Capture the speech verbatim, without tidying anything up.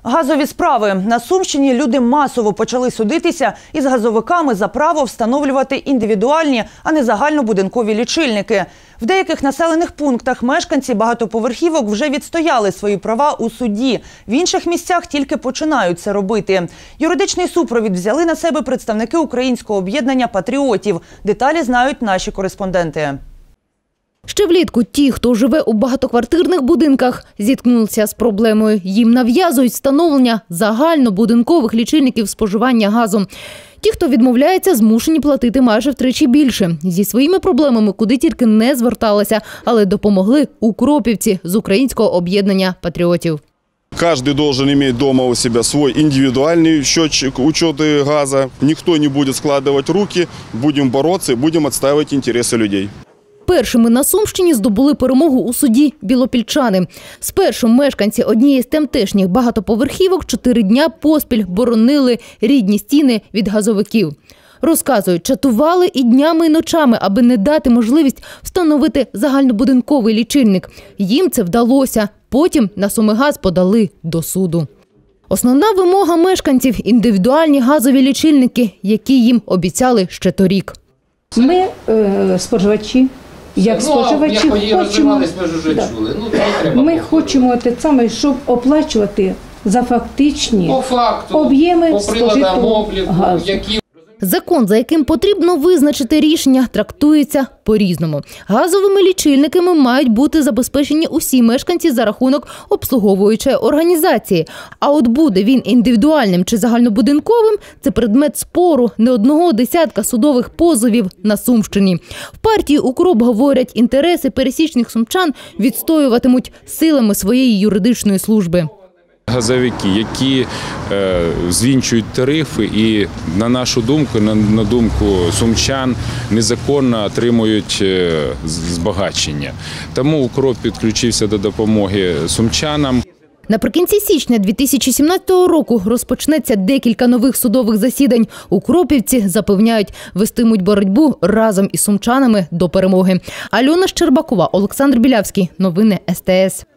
Газові справи. На Сумщині люди масово почали судитися із газовиками за право встановлювати індивідуальні, а не загальнобудинкові лічильники. В деяких населених пунктах мешканці багатоповерхівок вже відстояли свої права у суді. В інших місцях тільки починають це робити. Юридичний супровід взяли на себе представники Українського об'єднання патріотів. Деталі знають наші кореспонденти. Ще влітку ті, хто живе у багатоквартирних будинках, зіткнулися з проблемою. Їм нав'язують встановлення загальнобудинкових лічильників споживання газу. Ті, хто відмовляється, змушені платити майже втричі більше. Зі своїми проблемами куди тільки не зверталися, але допомогли укропівці з Українського об'єднання патріотів. Каждый должен иметь дома у себя свой индивидуальный счетчик учета газа. Никто не будет складывать руки. Будем бороться и будем отстаивать интересы людей. Першими на Сумщині здобули перемогу у суді білопільчани. Спершу мешканці однієї з тамтешніх багатоповерхівок чотири дня поспіль боронили рідні стіни від газовиків. Розказують, чатували і днями, і ночами, аби не дати можливість встановити загальнобудинковий лічильник. Їм це вдалося. Потім на Сумигаз подали до суду. Основна вимога мешканців – індивідуальні газові лічильники, які їм обіцяли ще торік. Ми е, споживачі. Як споживачі хочемо, да. Ми хочемо те саме, щоб оплачувати за фактичні об'єми спожитого газу. Закон, за яким потрібно визначити рішення, трактується по-різному. Газовими лічильниками мають бути забезпечені усі мешканці за рахунок обслуговуючої організації. А от буде він індивідуальним чи загальнобудинковим – це предмет спору не одного десятка судових позовів на Сумщині. В партії «Укроп» говорять, інтереси пересічних сумчан відстоюватимуть силами своєї юридичної служби. Газовики, які е, звінчують тарифи і, на нашу думку, на, на думку сумчан, незаконно отримують е, збагачення. Тому «Укроп» підключився до допомоги сумчанам. Наприкінці січня дві тисячі сімнадцятого року розпочнеться декілька нових судових засідань. Укропівці запевняють, вестимуть боротьбу разом із сумчанами до перемоги. Альона Щербакова, Олександр Білявський. Новини ес те ес.